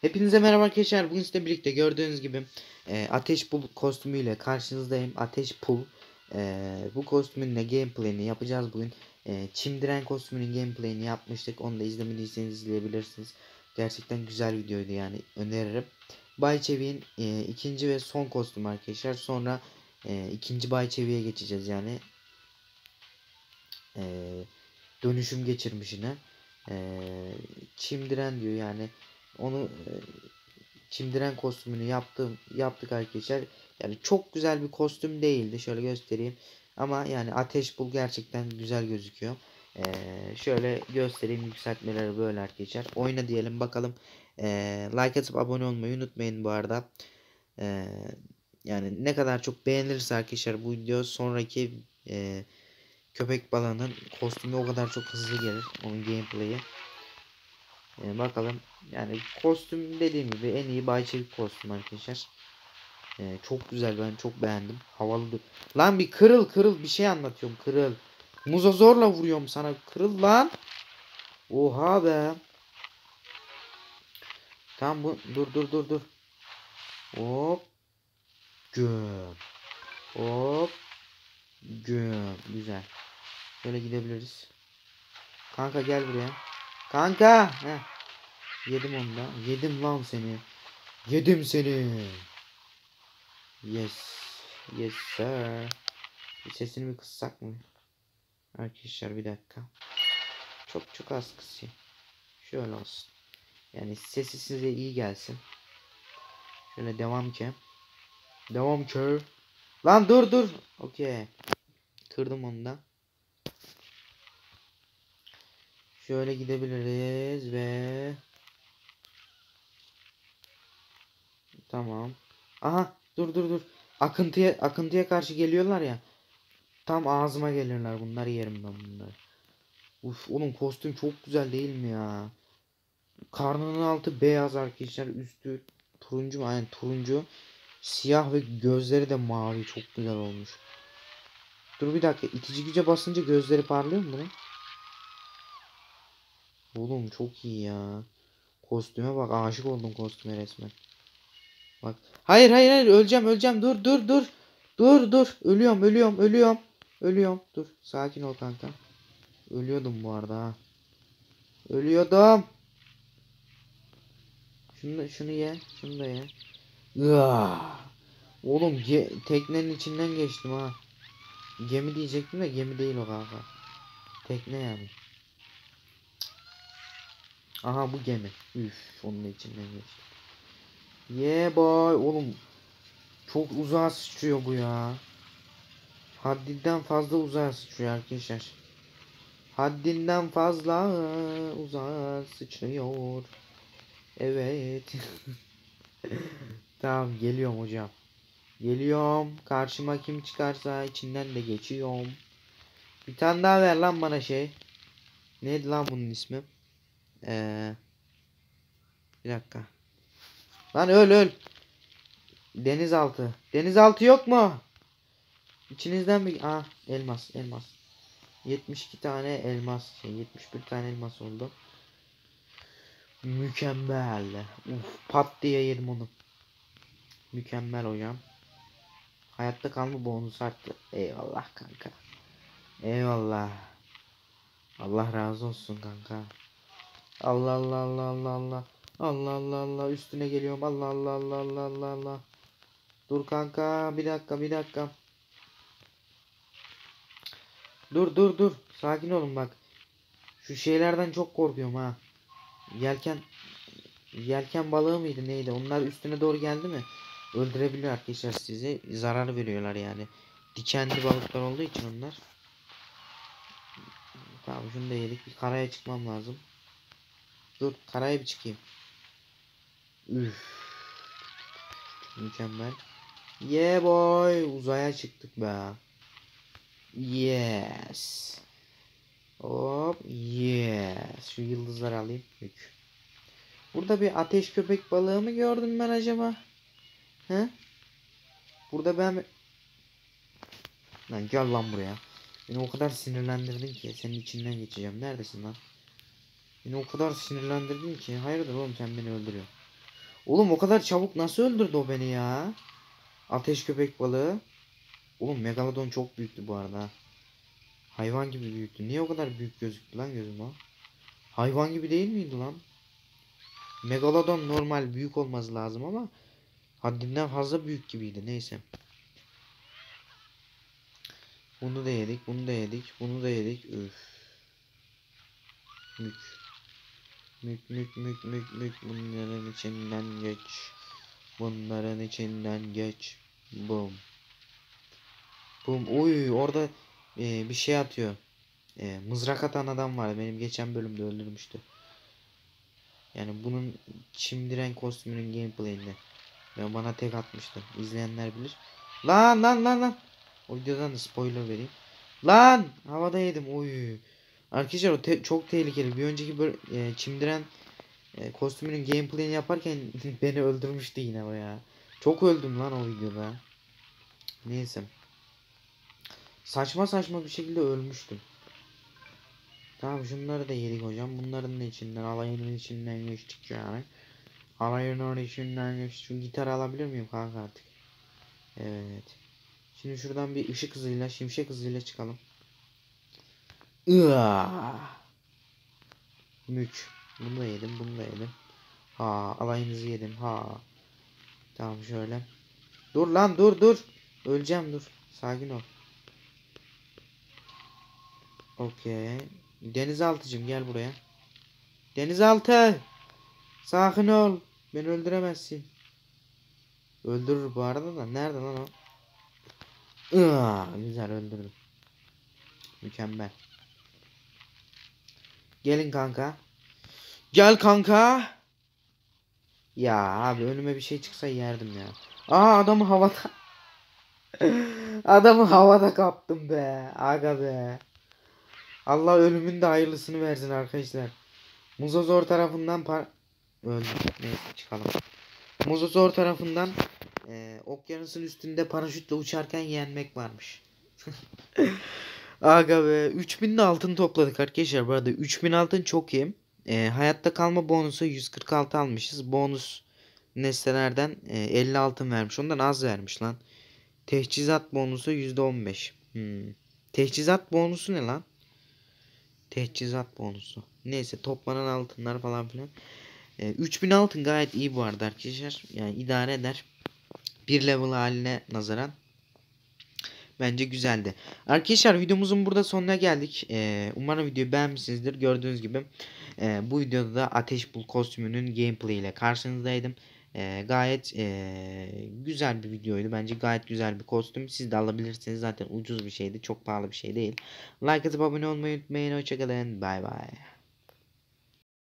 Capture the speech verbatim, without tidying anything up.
Hepinize merhaba arkadaşlar. Bugün sizle birlikte gördüğünüz gibi e, Ateş Pul kostümüyle karşınızdayım. Ateş Pul. E, bu kostümün de gameplay'ini yapacağız bugün. E, Çimdiren kostümünün gameplay'ini yapmıştık. Onu da izlemediyseniz izleyebilirsiniz. Gerçekten güzel videoydu, yani öneririm. Bay Çevik'in e, ikinci ve son kostümü arkadaşlar. Sonra e, ikinci Bay Çevik'e geçeceğiz yani. E, dönüşüm geçirmişine. E, Çimdiren diyor yani. Onu e, Çimdiren kostümünü yaptım yaptık arkadaşlar. Yani çok güzel bir kostüm değildi. Şöyle göstereyim. Ama yani Ateş Bul gerçekten güzel gözüküyor. Ee, şöyle göstereyim, yükseltmeleri böyle arkadaşlar. Oyna diyelim bakalım. Ee, like atıp abone olmayı unutmayın bu arada. Ee, yani ne kadar çok beğenirse arkadaşlar bu video, sonraki e, köpek balığının kostümü o kadar çok hızlı gelir. Onun gameplay'i. Ee, bakalım. Yani kostüm dediğim gibi en iyi Bay Çevik kostüm arkadaşlar. Ee, çok güzel, ben çok beğendim. Havalı. Lan bir kırıl kırıl, bir şey anlatıyorum, kırıl. Muza zorla vuruyorum sana, kırıl lan. Oha be. Tamam bu, dur dur dur dur. Hop. Göm. Hop. Göm. Güzel. Şöyle gidebiliriz. Kanka gel buraya. Kanka. Heh. Yedim onu da. Yedim lan seni. Yedim seni. Yes. Yes sir. Sesini bir kıssak mı? Arkadaşlar bir dakika. Çok çok az kısayım. Şöyle olsun. Yani sesi size iyi gelsin. Şöyle devam ki. Devam ki. Lan dur dur. Okey. Kırdım onu da. Şöyle gidebiliriz ve tamam. Aha dur dur dur. Akıntıya akıntıya karşı geliyorlar ya. Tam ağzıma gelirler, bunları yerim ben bunları. Uf oğlum, kostüm çok güzel değil mi ya? Karnının altı beyaz arkadaşlar, üstü turuncu mu? Aynen turuncu. Siyah ve gözleri de mavi, çok güzel olmuş. Dur bir dakika, itici güce basınca gözleri parlıyor mu bunun? Oğlum çok iyi ya. Kostüme bak, aşık oldum kostüme resmen. Bak. Hayır hayır hayır, öleceğim öleceğim, dur dur dur. Dur dur, ölüyorum ölüyorum ölüyorum. Ölüyorum, dur sakin ol kanka. Ölüyordum bu arada ha. Ölüyordum. Şunu, şunu ye. Şunu da ye. Iıah. Oğlum ge teknenin içinden geçtim ha. Gemi diyecektim de gemi değil o kanka. Tekne yani. Aha bu gemi. Üf, onun içinden geçtim. Yeah boy. Oğlum çok uzağa sıçrıyor bu ya. Haddinden fazla uzağa sıçrıyor arkadaşlar. Haddinden fazla uzağa sıçrıyor. Evet. Tamam, geliyorum hocam. Geliyorum. Karşıma kim çıkarsa içinden de geçiyorum. Bir tane daha ver lan bana şey. Neydi lan bunun ismi? Ee, bir dakika. Lan öl öl. Denizaltı. Denizaltı yok mu? İçinizden bir... Ah, elmas elmas. yetmiş iki tane elmas. Şey, yetmiş bir tane elmas oldu. Mükemmel. Uf, pat diye yedim onu. Mükemmel hocam. Hayatta kalma bonus arttı. Eyvallah kanka. Eyvallah. Allah razı olsun kanka. Allah Allah Allah Allah Allah. Allah Allah Allah, üstüne geliyorum. Allah Allah Allah Allah Allah Allah. Dur kanka, bir dakika bir dakika. Dur dur dur. Sakin olun bak. Şu şeylerden çok korkuyorum ha. Yelken yelken balığı mıydı neydi? Onlar üstüne doğru geldi mi? Öldürebiliyor arkadaşlar sizi. Zarar veriyorlar yani. Dikenli balıklar olduğu için onlar. Tamam, şunu da yedik. Bir karaya çıkmam lazım. Dur karaya bir çıkayım. Üf. Mükemmel. Yeah boy. Uzaya çıktık be. Yes. Hop. Yes. Şu yıldızları alayım. Yük. Burada bir ateş köpek balığı mı gördüm ben acaba? He? Burada ben... Lan gel lan buraya. Beni o kadar sinirlendirdin ki senin içinden geçeceğim. Neredesin lan? Beni o kadar sinirlendirdin ki. Hayırdır oğlum, sen beni öldürüyorsun. Oğlum o kadar çabuk nasıl öldürdü o beni ya? Ateş köpek balığı. Oğlum Megalodon çok büyüktü bu arada. Hayvan gibi büyüktü. Niye o kadar büyük gözüktü lan gözüme? Hayvan gibi değil miydi lan? Megalodon normal büyük olması lazım ama haddinden fazla büyük gibiydi. Neyse. Bunu da yedik, bunu da yedik, bunu da yedik. Üf. Mük. Mük mük mük mük mük bunların içinden geç. Bunların içinden geç. Bum. Bum. Uy orada e, bir şey atıyor. E, mızrak atan adam var. Benim geçen bölümde öldürmüştü. Yani bunun çimdiren kostümünün gameplay'inde. Ya bana tek atmıştı. İzleyenler bilir. Lan lan lan lan. O videodan da spoiler vereyim. Lan havada yedim. Oy. Arkadaşlar o te çok tehlikeli. Bir önceki böyle e, çimdiren e, kostümünün gameplay'ini yaparken beni öldürmüştü yine o ya. Çok öldüm lan o videoda. Neyse. Saçma saçma bir şekilde ölmüştüm. Tamam şunları da yedik hocam. Bunların da içinden alayının içinden geçtik yani. Alayının içinden geçtik. Şu gitarı alabilir miyim kanka artık? Evet. Şimdi şuradan bir ışık hızıyla, şimşek hızıyla çıkalım. Iıaa. Mük. Bunu da yedim, bunu da yedim. Ha, alayınızı yedim. Ha. Tamam şöyle. Dur lan dur dur. Öleceğim dur. Sakin ol. Okey. Denizaltıcım gel buraya. Denizaltı. Sakin ol. Beni öldüremezsin. Öldürür bu arada da. Nerede lan o? Iıaa, güzel öldürdüm. Mükemmel. Gelin kanka. Gel kanka. Ya abi önüme bir şey çıksa yerdim ya. Aa adamı havada. Adamı havada kaptım be. Aga be. Allah ölümün de hayırlısını versin arkadaşlar. Muzozor tarafından par... Öldüm. Neyse çıkalım. Muzozor tarafından e, okyanusun üstünde paraşütle uçarken yenmek varmış. Aga be. üç bin de altın topladık arkadaşlar. Bu arada üç bin altın çok iyi. E, hayatta kalma bonusu yüz kırk altı almışız. Bonus nesnelerden e, elli altın vermiş. Ondan az vermiş lan. Teçhizat bonusu yüzde on beş. Hmm. Teçhizat bonusu ne lan? Teçhizat bonusu. Neyse toplanan altınlar falan filan. E, üç bin altın gayet iyi bu arada arkadaşlar. Yani idare eder. Bir level haline nazaran. Bence güzeldi. Arkadaşlar videomuzun burada sonuna geldik. Ee, umarım videoyu beğenmişsinizdir. Gördüğünüz gibi e, bu videoda da Ateş Bul kostümünün gameplay ile karşınızdaydım. E, gayet e, güzel bir videoydu. Bence gayet güzel bir kostüm. Siz de alabilirsiniz. Zaten ucuz bir şeydi. Çok pahalı bir şey değil. Like atıp abone olmayı unutmayın. Hoşçakalın. Bay bay.